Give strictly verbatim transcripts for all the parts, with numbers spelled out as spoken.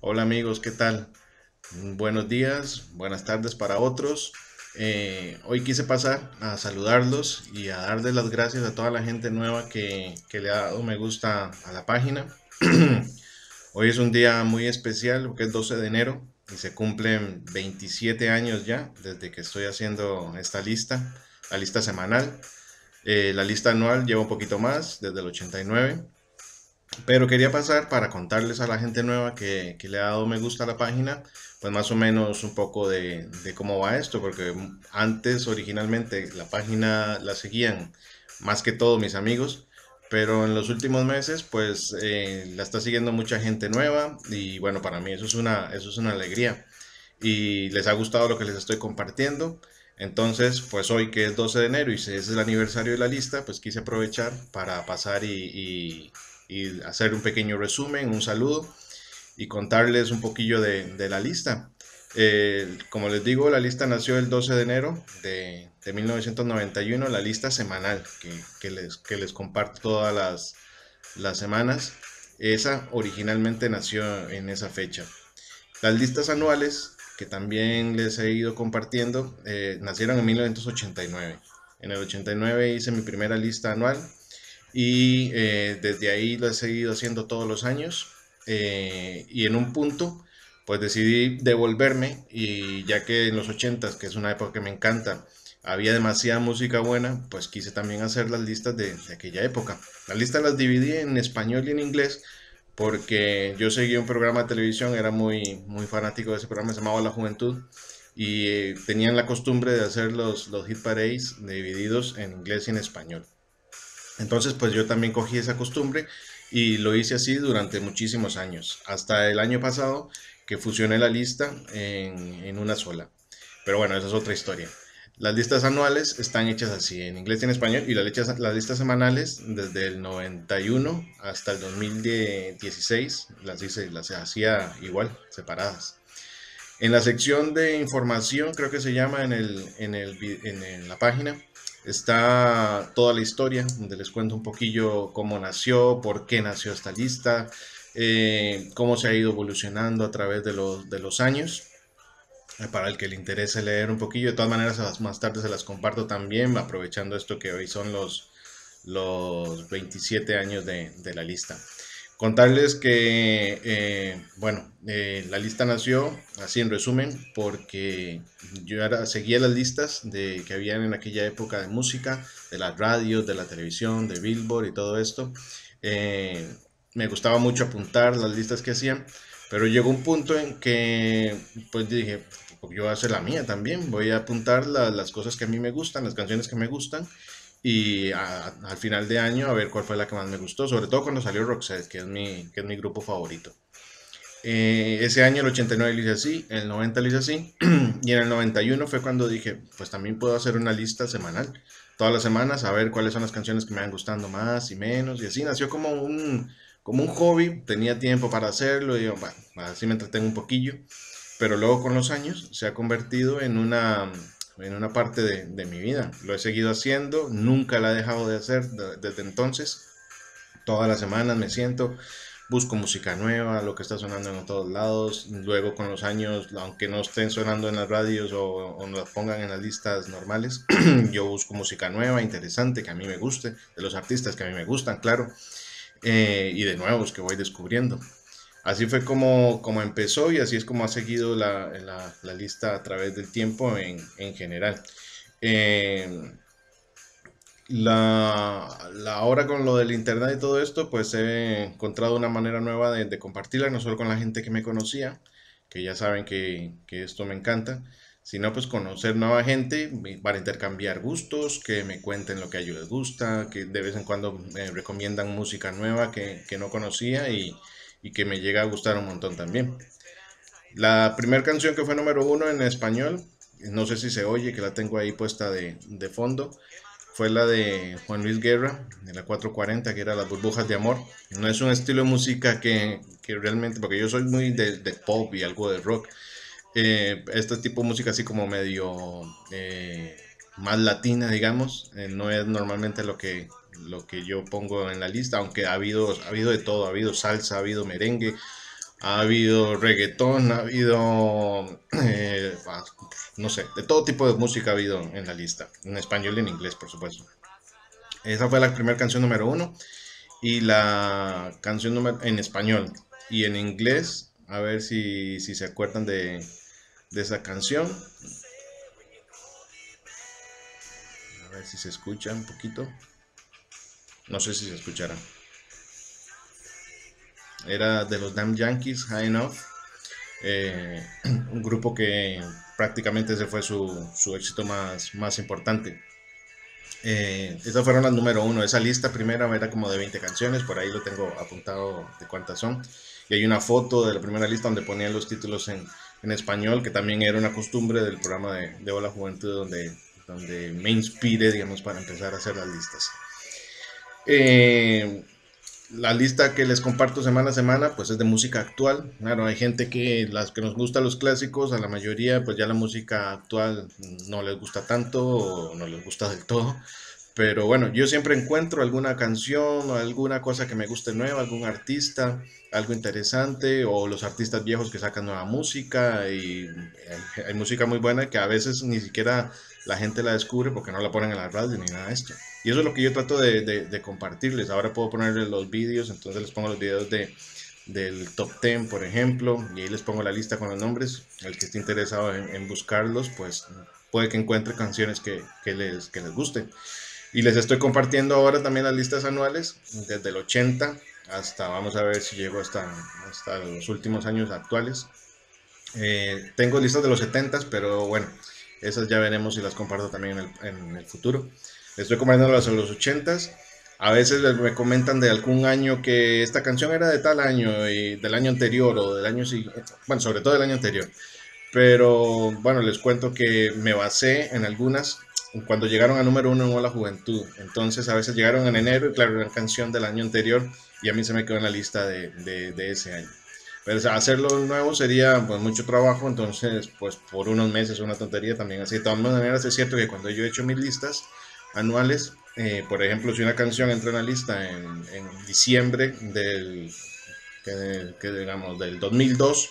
Hola amigos, ¿qué tal? Buenos días, buenas tardes para otros. Eh, hoy quise pasar a saludarlos y a darles las gracias a toda la gente nueva que, que le ha dado me gusta a la página. Hoy es un día muy especial porque es doce de enero y se cumplen veintisiete años ya desde que estoy haciendo esta lista, la lista semanal. Eh, la lista anual lleva un poquito más, desde el ochenta y nueve. Pero quería pasar para contarles a la gente nueva que, que le ha dado me gusta a la página, pues más o menos un poco de, de cómo va esto, porque antes originalmente la página la seguían más que todo mis amigos, pero en los últimos meses pues eh, la está siguiendo mucha gente nueva y bueno, para mí eso es una, eso es una alegría y les ha gustado lo que les estoy compartiendo. Entonces, pues hoy que es doce de enero y ese es el aniversario de la lista, pues quise aprovechar para pasar y, y- y hacer un pequeño resumen, un saludo y contarles un poquillo de, de la lista. Eh, como les digo, la lista nació el doce de enero de, de mil novecientos noventa y uno, la lista semanal que, que les, que les comparto todas las, las semanas. Esa originalmente nació en esa fecha. Las listas anuales, que también les he ido compartiendo, eh, nacieron en mil novecientos ochenta y nueve. En el ochenta y nueve hice mi primera lista anual y eh, desde ahí lo he seguido haciendo todos los años. Eh, y en un punto, pues decidí devolverme y ya que en los ochentas, que es una época que me encanta, había demasiada música buena, pues quise también hacer las listas de, de aquella época. Las listas las dividí en español y en inglés porque yo seguía un programa de televisión, era muy, muy fanático de ese programa, se llamaba La Juventud, y eh, tenían la costumbre de hacer los, los hit parades divididos en inglés y en español. Entonces, pues yo también cogí esa costumbre y lo hice así durante muchísimos años, hasta el año pasado que fusioné la lista en, en una sola. Pero bueno, esa es otra historia. Las listas anuales están hechas así, en inglés y en español, y las listas, las listas semanales desde el noventa y uno hasta el dos mil dieciséis las, hice, las hacía igual, separadas. En la sección de información, creo que se llama en, el, en, el, en, en la página, está toda la historia, donde les cuento un poquillo cómo nació, por qué nació esta lista, eh, cómo se ha ido evolucionando a través de los, de los años. Eh, Para el que le interese leer un poquillo, de todas maneras más tarde se las comparto también, aprovechando esto que hoy son los, los veintisiete años de, de la lista. Contarles que, eh, bueno, eh, la lista nació, así en resumen, porque yo era, seguía las listas de, que habían en aquella época de música, de las radios, de la televisión, de Billboard y todo esto. Eh, Me gustaba mucho apuntar las listas que hacían, pero llegó un punto en que, pues dije, pues yo voy a hacer la mía también, voy a apuntar la- las cosas que a mí me gustan, las canciones que me gustan, y a- al final de año a ver cuál fue la que más me gustó, sobre todo cuando salió Roxette, que es mi, que es mi grupo favorito. Eh, ese año, el ochenta y nueve, lo hice así, en el noventa lo hice así, y en el noventa y uno fue cuando dije, pues también puedo hacer una lista semanal, todas las semanas, a ver cuáles son las canciones que me van gustando más y menos, y así nació como un, como un hobby, tenía tiempo para hacerlo, y yo, bueno, así me entretengo un poquillo, pero luego con los años se ha convertido en una, en una parte de, de mi vida. Lo he seguido haciendo, nunca la he dejado de hacer de- desde entonces. Todas las semanas me siento, busco música nueva, lo que está sonando en todos lados. Luego con los años, aunque no estén sonando en las radios o, o no las pongan en las listas normales, yo busco música nueva, interesante, que a mí me guste, de los artistas que a mí me gustan, claro, eh, y de nuevos que voy descubriendo. Así fue como, como empezó y así es como ha seguido la, la- la lista a través del tiempo en, en general. Eh, la, la- Ahora con lo del internet y todo esto, pues he encontrado una manera nueva de, de compartirla, no solo con la gente que me conocía, que ya saben que, que esto me encanta, sino pues conocer nueva gente y para intercambiar gustos, que me cuenten lo que a ellos les gusta, que de vez en cuando me recomiendan música nueva que, que no conocía y, y que me llega a gustar un montón también. La primera canción que fue número uno en español, no sé si se oye, que la tengo ahí puesta de, de fondo, fue la de Juan Luis Guerra, de la cuatrocientos cuarenta, que era Las burbujas de amor. No es un estilo de música que, que realmente, porque yo soy muy de, de pop y algo de rock. Eh, este tipo de música así como medio eh, más latina, digamos, eh, no es normalmente lo que, lo que yo pongo en la lista, aunque ha habido, ha habido de todo, ha habido salsa, ha habido merengue, Ha habido reggaetón, ha habido, eh, no sé, de todo tipo de música ha habido en la lista, en español y en inglés, por supuesto. Esa fue la primera canción número uno y la canción número en español y en inglés, a ver si, si se acuerdan de, de esa canción. A ver si se escucha un poquito. No sé si se escuchará. Era de los Damn Yankees, High Enough. Eh, un grupo que prácticamente ese fue su, su éxito más, más importante. Eh, esas fueron las número uno. Esa lista primera era como de veinte canciones, por ahí lo tengo apuntado de cuántas son. Y hay una foto de la primera lista donde ponían los títulos en, en español, que también era una costumbre del programa de, de Hola Juventud, donde, donde me inspiré, digamos, para empezar a hacer las listas. Eh, la lista que les comparto semana a semana pues es de música actual. Claro, hay gente que las que nos gustan los clásicos, a la mayoría pues ya la música actual no les gusta tanto o no les gusta del todo. Pero bueno, yo siempre encuentro alguna canción o alguna cosa que me guste nueva, algún artista, algo interesante o los artistas viejos que sacan nueva música y hay, hay música muy buena que a veces ni siquiera la gente la descubre porque no la ponen en la radio ni nada de esto. Y eso es lo que yo trato de, de, de compartirles. Ahora puedo ponerles los vídeos, entonces les pongo los videos de, del top diez, por ejemplo, y ahí les pongo la lista con los nombres. El que esté interesado en, en buscarlos, pues puede que encuentre canciones que, que, les, que les gusten. Y les estoy compartiendo ahora también las listas anuales, desde el ochenta hasta, vamos a ver si llego hasta, hasta los últimos años actuales. Eh, tengo listas de los setenta, pero bueno, esas ya veremos si las comparto también en el, en el futuro. Estoy compartiendo las de los ochenta. A veces me comentan de algún año que esta canción era de tal año y del año anterior o del año siguiente, bueno, sobre todo del año anterior. Pero bueno, les cuento que me basé en algunas cuando llegaron a número uno en Hola Juventud. Entonces a veces llegaron en enero y claro, era una canción del año anterior y a mí se me quedó en la lista de, de, de ese año. Pero o sea, hacerlo nuevo sería pues mucho trabajo, entonces pues por unos meses una tontería también así. De todas maneras es cierto que cuando yo he hecho mis listas anuales, eh, por ejemplo, si una canción entra en la lista en, en diciembre del, que, que digamos, del dos mil dos,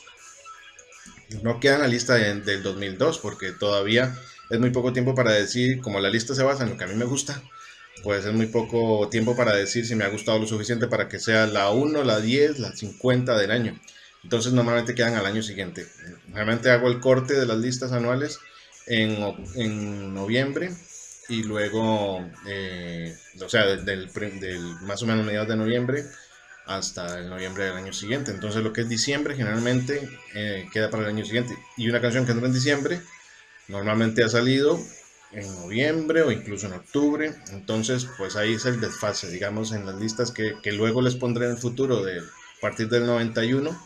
no queda en la lista de, del dos mil dos porque todavía es muy poco tiempo para decir, como la lista se basa en lo que a mí me gusta, pues es muy poco tiempo para decir si me ha gustado lo suficiente para que sea la uno, la diez, la cincuenta del año. Entonces normalmente quedan al año siguiente. Realmente hago el corte de las listas anuales en, en noviembre y luego, eh, o sea, del, del más o menos mediados de noviembre hasta el noviembre del año siguiente. Entonces lo que es diciembre generalmente eh, queda para el año siguiente. Y una canción que entra en diciembre normalmente ha salido en noviembre o incluso en octubre. Entonces pues ahí es el desfase, digamos, en las listas que, que luego les pondré en el futuro de a partir del noventa y uno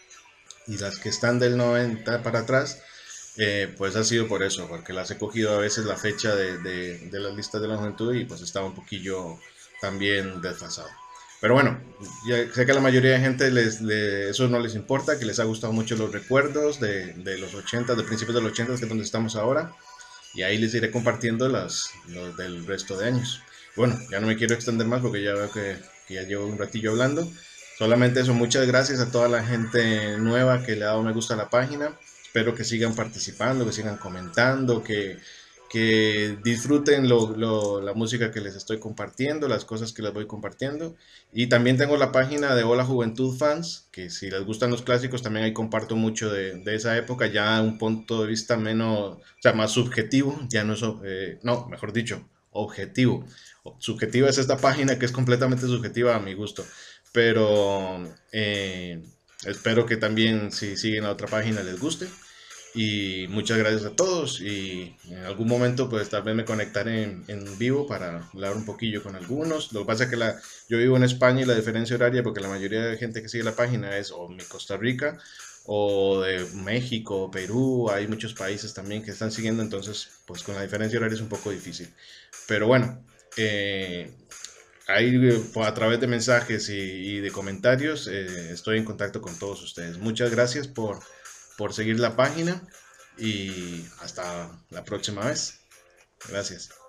y las que están del noventa para atrás. Eh, pues ha sido por eso, porque las he cogido a veces la fecha de, de, de las listas de la juventud y pues estaba un poquillo también desfasado. Pero bueno, ya sé que a la mayoría de gente les, les, eso no les importa, que les ha gustado mucho los recuerdos de, de los ochenta, de principios de los ochenta, que es donde estamos ahora. Y ahí les iré compartiendo las, los del resto de años. Bueno, ya no me quiero extender más porque ya veo que, que ya llevo un ratillo hablando. Solamente eso, muchas gracias a toda la gente nueva que le ha dado me gusta a la página. Espero que sigan participando, que sigan comentando, que, que disfruten lo, lo, la música que les estoy compartiendo, las cosas que les voy compartiendo. Y también tengo la página de Hola Juventud Fans, que si les gustan los clásicos, también ahí comparto mucho de, de esa época, ya un punto de vista menos, o sea, más subjetivo, ya no es, eh, no, mejor dicho, objetivo. Subjetiva es esta página que es completamente subjetiva a mi gusto, pero eh, espero que también si siguen la otra página les guste. Y muchas gracias a todos y en algún momento pues tal vez me conectaré en, en vivo para hablar un poquillo con algunos. Lo que pasa es que la, yo vivo en España y la diferencia horaria, porque la mayoría de gente que sigue la página es o de Costa Rica o de México, Perú, hay muchos países también que están siguiendo, entonces pues con la diferencia horaria es un poco difícil. Pero bueno, eh, ahí a través de mensajes y, y de comentarios eh, estoy en contacto con todos ustedes. Muchas gracias por por seguir la página y hasta la próxima vez. Gracias.